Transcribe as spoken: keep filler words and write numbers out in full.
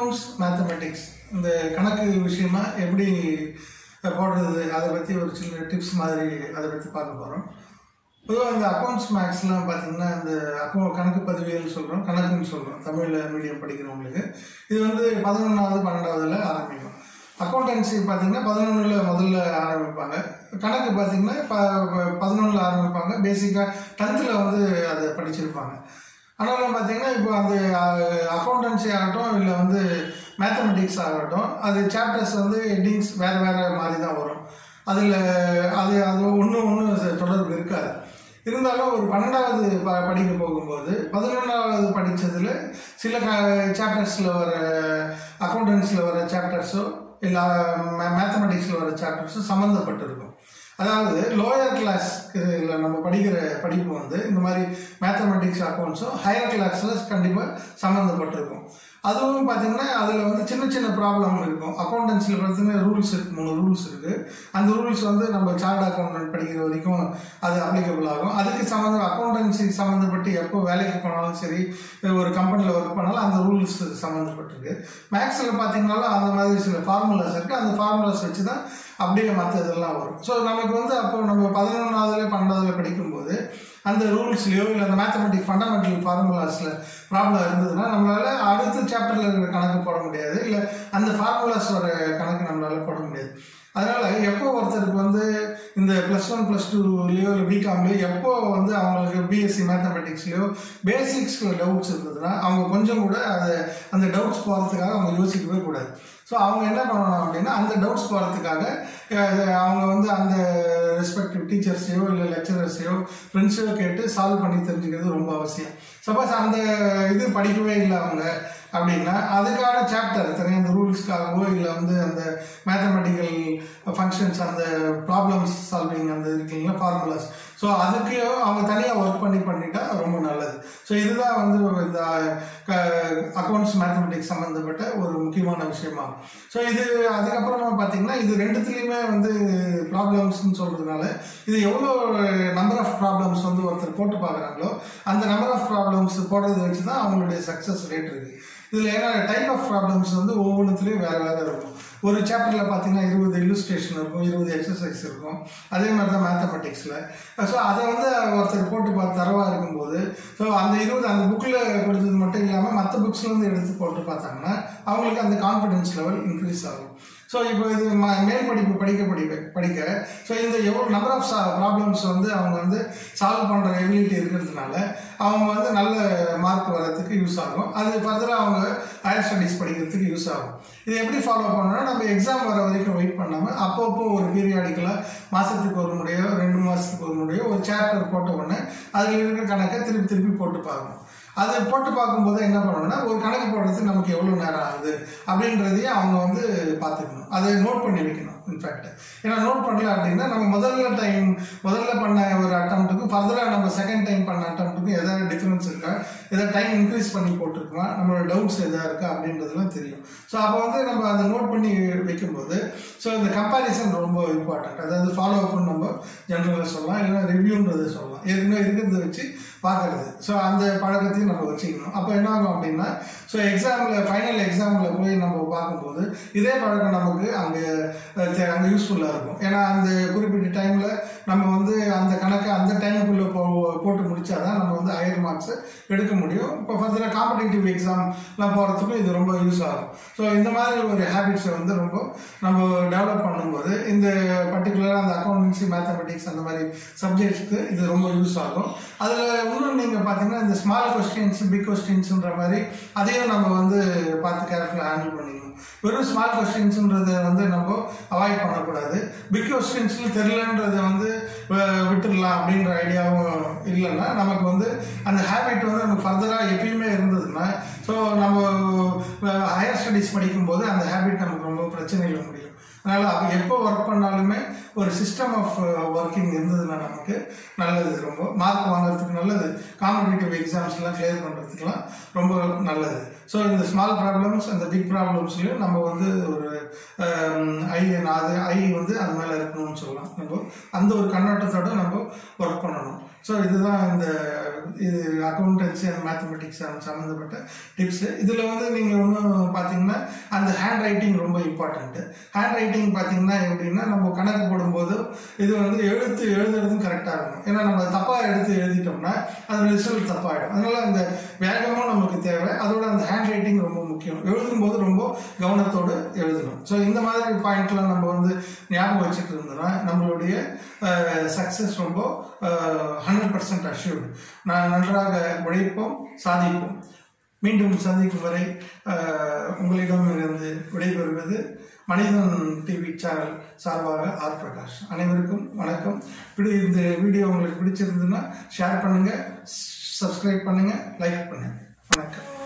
Accounts mathematics இந்த கணக்கு விஷயமா எப்படி போடுறது அதை பற்றி ஒரு சின்ன டிப்ஸ் மாதிரி அதை பற்றி பார்க்க போகிறோம். பொதுவாக இந்த அக்கௌண்ட்ஸ் மேக்ஸ்லாம் பார்த்திங்கன்னா இந்த அக்கௌ கணக்கு பதிவியல் சொல்கிறோம், கணக்குன்னு சொல்கிறோம் தமிழில் மீடியம் படிக்கிறவங்களுக்கு. இது வந்து பதினொன்றாவது பன்னெண்டாவதுல ஆரம்பிக்கும். அக்கௌண்டன்சி பார்த்திங்கன்னா பதினொன்றில் முதல்ல ஆரம்பிப்பாங்க. கணக்கு பார்த்திங்கன்னா ப பதினொன்றில் ஆரம்பிப்பாங்க. பேசிக்காக டென்த்தில் வந்து அதை படிச்சிருப்பாங்க. ஆனாலும் பார்த்திங்கன்னா இப்போ அந்த அக்கௌண்டன்சி ஆகட்டும் இல்லை வந்து மேத்தமெட்டிக்ஸ் ஆகட்டும், அது சாப்டர்ஸ் வந்து ஹெட்டிங்ஸ் வேறு வேறு மாதிரி தான் வரும். அதில் அது அது ஒன்று ஒன்று தொடர்பு இருக்காது. இருந்தாலும் ஒரு பன்னெண்டாவது ப படிக்க போகும்போது பதினொன்றாவது படித்ததில் சில க சாப்டர்ஸில் வர அக்கௌண்டன்ஸில் வர சாப்டர்ஸோ இல்லை மே மேத்தமெட்டிக்ஸில் வர சாப்டர்ஸோ சம்மந்தப்பட்டிருக்கும். அதாவது லோயர் கிளாஸ் இல்லை நம்ம படிக்கிற படிப்பு வந்து இந்த மாதிரி மேத்தமெட்டிக்ஸ் அக்கௌண்ட்ஸும் ஹையர் கிளாஸில் கண்டிப்பாக சம்மந்தப்பட்டிருக்கும். அதுவும் பார்த்திங்கன்னா அதில் வந்து சின்ன சின்ன ப்ராப்ளம் இருக்கும். அக்கௌண்டன்ஸில் பார்த்தீங்கன்னா ரூல்ஸ் இருக்குது, மூணு ரூல்ஸ் இருக்குது. அந்த ரூல்ஸ் வந்து நம்ம சார்ட் அக்கௌண்டன்ட் படிக்கிற வரைக்கும் அது அப்ளிகபிள் ஆகும். அதுக்கு சம்மந்தம் அக்கௌண்டன்சி சம்மந்தப்பட்டு எப்போ வேலைக்கு போனாலும் சரி, ஒரு கம்பெனியில் ஒர்க் பண்ணாலும் அந்த ரூல்ஸ் சம்மந்தப்பட்டிருக்கு. மேக்ஸில் பார்த்திங்கனாலும் அந்த மாதிரி சில ஃபார்முலாஸ் இருக்குது. அந்த ஃபார்முலாஸ் வச்சு தான் அப்படியே மற்ற இதெல்லாம் வரும். ஸோ நமக்கு வந்து அப்போ நம்ம பதினொன்றாவதுல பன்னெண்டாவதுல படிக்கும்போது அந்த ரூல்ஸ்லையோ இல்லை அந்த மேத்தமெட்டிக் ஃபண்டமெண்டல் ஃபார்முலாஸில் ப்ராப்ளம் இருந்ததுன்னா நம்மளால் அடுத்த சாப்டரில் இருக்கிற கணக்கு போட முடியாது, இல்லை அந்த ஃபார்முலாஸ் வர கணக்கு நம்மளால் போட முடியாது. அதனால் எப்போ ஒருத்தருக்கு வந்து இந்த ப்ளஸ் ஒன் ப்ளஸ் டூலேயோ இல்லை பிகாம்லேயோ எப்போ வந்து அவங்களுக்கு பிஎஸ்சி மேத்தமெட்டிக்ஸ்லையோ பேசிக்ஸ் டவுட்ஸ் இருந்ததுன்னா அவங்க கொஞ்சம் கூட அதை அந்த டவுட்ஸ் போகிறதுக்காக அவங்க யோசிக்கவே கூடாது. ஸோ அவங்க என்ன பண்ணணும் அப்படின்னா அந்த டவுட்ஸ் போகிறதுக்காக அவங்க வந்து அந்த ரெஸ்பெக்டிவ் டீச்சர்ஸையோ இல்லை லெக்சரர்ஸையோ ஃப்ரெண்ட்ஸையோ கேட்டு சால்வ் பண்ணி தெரிஞ்சுக்கிறது ரொம்ப அவசியம். சப்போஸ் அந்த இது படிக்கவே இல்லை அவங்க அப்படின்னா அதுக்கான சாப்டர் தனியாக அந்த ரூல்ஸ்க்காகவோ இல்லை வந்து அந்த மேத்தமெட்டிக்கல் ஃபங்க்ஷன்ஸ் அந்த ப்ராப்ளம்ஸ் சால்விங் அந்த இருக்குங்களா ஃபார்முலாஸ், ஸோ அதுக்கு அவங்க தனியாக ஒர்க் பண்ணி பண்ணிட்டா ரொம்ப நல்லது. ஸோ இதுதான் வந்து இந்த அக்கௌண்ட்ஸ் மேத்தமெட்டிக்ஸ் சம்மந்தப்பட்ட ஒரு முக்கியமான விஷயமாகும். ஸோ இது அதுக்கப்புறமா பார்த்தீங்கன்னா இது ரெண்டுத்துலேயுமே வந்து ப்ராப்ளம்ஸ்ன்னு சொல்கிறதுனால இது எவ்வளோ நம்பர் ஆஃப் ப்ராப்ளம்ஸ் வந்து ஒருத்தர் போட்டு பார்க்குறாங்களோ அந்த நம்பர் ஆஃப் ப்ராப்ளம்ஸ் போடுறதை வச்சு தான் அவங்களுடைய சக்ஸஸ் ரேட் இருக்குது. இதில் ஏன்னா டைப் ஆஃப் ப்ராப்ளம்ஸ் வந்து ஒவ்வொன்றுத்துலேயும் வேறு வேறு இருக்கும். ஒரு சாப்டரில் பார்த்தீங்கன்னா இருபது இல்லுஸ்ட்ரேஷன் இருக்கும், இருபது எக்ஸசைஸ் இருக்கும். அதே மாதிரி தான் மேத்தமெட்டிக்ஸில். ஸோ அதை வந்து ஒருத்தர் போட்டு பார்த்து தரவாக இருக்கும்போது ஸோ அந்த இருபது அந்த புக்கில் கொடுத்தது மட்டும் இல்லாமல் மற்ற புக்ஸ்லேருந்து எடுத்து போட்டு பார்த்தாங்கன்னா அவங்களுக்கு அந்த கான்ஃபிடென்ஸ் லெவல் இன்க்ரீஸ் ஆகும். ஸோ இப்போ இது ம மேல் படிப்பு படிக்க படிக்க படிக்க ஸோ இந்த எவ்வளோ நம்பர் ஆஃப் சா ப்ராப்ளம்ஸ் வந்து அவங்க வந்து சால்வ் பண்ணுற எபிலிட்டி இருக்கிறதுனால அவங்க வந்து நல்ல மார்க் வர்றதுக்கு யூஸ் ஆகும். அது ஃபர்தராக அவங்க ஹையர் ஸ்டடீஸ் படிக்கிறதுக்கு யூஸ் ஆகும். இது எப்படி ஃபாலோ பண்ணணும்னா நம்ம எக்ஸாம் வர வரைக்கும் வெயிட் பண்ணாமல் அப்பப்போ ஒரு பீரியாடிக்கலாக மாதத்துக்கு ஒரு முறையோ ரெண்டு மாதத்துக்கு ஒரு முறையோ ஒரு சாப்டர் போட்ட உடனே அதில் இருக்கிற கணக்கை திருப்பி திருப்பி போட்டு பார்க்கணும். அதை போட்டு பார்க்கும்போது என்ன பண்ணணும்னா ஒரு கணக்கு போடுறதுக்கு நமக்கு எவ்வளோ நேரம் ஆகுது அப்படின்றதையும் அவங்க வந்து பார்த்துக்கணும், அதை நோட் பண்ணி வைக்கணும். இன்ஃபேக்ட் ஏன்னா நோட் பண்ணல அப்படின்னா நம்ம முதல்ல டைம் முதல்ல பண்ண ஒரு அட்டம்ப்ட்டுக்கும் ஃபர்தராக நம்ம செகண்ட் டைம் பண்ண அட்டம்ப்ட்டுக்கும் எதாவது டிஃப்ரென்ஸ் இருக்கா, எதாவது டைம் இன்க்ரீஸ் பண்ணி போட்டிருக்கோமா, நம்மளோட டவுட்ஸ் எதாவது இருக்கா அப்படின்றதுலாம் தெரியும். ஸோ அப்போ வந்து நம்ம அதை நோட் பண்ணி வைக்கும்போது ஸோ இந்த கம்பேரிசன் ரொம்ப இம்பார்ட்டன்ட். அதாவது ஃபாலோ அப்னு நம்ம ஜென்ரலாக சொல்லலாம், இல்லைன்னா ரிவ்யூன்றது சொல்லலாம். ஏற்கனவே இருக்கிறத வச்சு பார்க்குறது. ஸோ அந்த பழக்கத்தையும் நம்ம வச்சுக்கணும். அப்போ என்ன ஆகும் அப்படின்னா ஸோ எக்ஸாமில் ஃபைனல் எக்ஸாமில் போய் நம்ம பார்க்கும்போது இதே பழக்கம் நமக்கு அங்கே அங்கே யூஸ்ஃபுல்லாக இருக்கும். ஏன்னா அந்த குறிப்பிட்ட டைமில் நம்ம வந்து அந்த கணக்கை அந்த டைமுக்குள்ளே போ போட்டு முடித்தா தான் நம்ம வந்து ஹையர் மார்க்ஸை எடுக்க முடியும். இப்போ ஃபர்தராக காம்படிட்டிவ் எக்ஸாம்லாம் போகிறதுக்கும் இது ரொம்ப யூஸ் ஆகும். ஸோ இந்த மாதிரி ஒரு ஹேபிட்ஸை வந்து ரொம்ப நம்ம டெவலப் பண்ணும்போது இந்த பர்டிகுலராக அந்த அக்கௌண்டன்சி மேத்தமெட்டிக்ஸ் அந்த மாதிரி சப்ஜெக்ட்ஸ்க்கு இது ரொம்ப யூஸ் ஆகும். அதில் இன்னும் நீங்கள் பார்த்தீங்கன்னா இந்த ஸ்மால் கொஸ்டின்ஸ் பிக் கொஸ்டின்ஸுன்ற மாதிரி அதையும் நம்ம வந்து பார்த்து கேர்ஃபுல்லாக ஹேண்டில் பண்ணிக்கணும். வெறும் ஸ்மால் கொஸ்டின்ஸுன்றதை வந்து நம்ம அவாய்ட் பண்ணக்கூடாது. பிக் கொஸ்டின்ஸில் தெரியலன்றதை வந்து விட்டுடலாம் அப்படின்ற ஐடியாவும் இல்லைன்னா நமக்கு வந்து அந்த ஹேபிட் வந்து நமக்கு ஃபர்தராக எப்பயுமே இருந்ததுன்னா ஸோ நம்ம ஹையர் ஸ்டடீஸ் படிக்கும்போது அந்த ஹேபிட் நமக்கு ரொம்ப பிரச்சனையில் முடியும். அதனால் அப்போ எப்போ ஒர்க் பண்ணாலுமே ஒரு சிஸ்டம் ஆஃப் ஒர்க்கிங் இருந்ததுன்னா நமக்கு நல்லது, ரொம்ப மார்க் வாங்குறதுக்கு நல்லது, காம்படிட்டிவ் எக்ஸாம்ஸ்லாம் கிளியர் பண்ணுறதுக்குலாம் ரொம்ப நல்லது. ஸோ இந்த ஸ்மால் ப்ராப்ளம்ஸ் அந்த பிக் ப்ராப்ளம்ஸ்லையும் நம்ம வந்து ஒரு ஐ அது ஐ வந்து அது மேலே இருக்கணும்னு சொல்லலாம். நம்ம அந்த ஒரு கண்ணோட்டத்தோடு நம்ம ஒர்க் பண்ணணும். ஸோ இதுதான் இந்த இது அக்கௌண்டன்சி அண்ட் மேத்தமெட்டிக்ஸ் சம்மந்தப்பட்ட டிப்ஸு. இதில் வந்து நீங்கள் ஒன்றும் பார்த்தீங்கன்னா ஹேண்ட் ரைட்டிங் ரொம்ப இம்பார்ட்டண்ட்டு. ஹேண்ட் ரைட்டிங் பார்த்தீங்கன்னா எப்படின்னா நம்ம கணக்கு போடும்போது இது வந்து எழுத்து எழுதுறதும் கரெக்டாக இருக்கும். ஏன்னா நம்ம தப்பாக எடுத்து எழுதிட்டோம்னா அது ரிசல்ட் தப்பாகிடும். அதனால அந்த வேகமும் நமக்கு தேவை, அதோட அந்த ஹேண்ட் ரைட்டிங் ரொம்ப முக்கியம். எழுதும்போது ரொம்ப கவனத்தோடு எழுதணும். ஸோ இந்த மாதிரி பாயிண்ட்லாம் நம்ம வந்து ஞாபகம் வச்சுட்டு இருந்தோம்னா நம்மளுடைய சக்ஸஸ் ரொம்ப ஹண்ட்ரட் பர்சன்ட் அஷ்யூர்டு. நான் நன்றாக உழைப்போம், சாதிப்போம். மீண்டும் சந்திக்கும் வரை உங்களிடமிருந்து விடைபெறுவது மனிதன் டிவி சேனல் சார்பாக ஆர் பிரகாஷ். அனைவருக்கும் வணக்கம். இந்த வீடியோ உங்களுக்கு பிடிச்சிருந்ததுன்னா ஷேர் பண்ணுங்கள், சப்ஸ்கிரைப் பண்ணுங்கள், லைக் பண்ணுங்கள். வணக்கம்.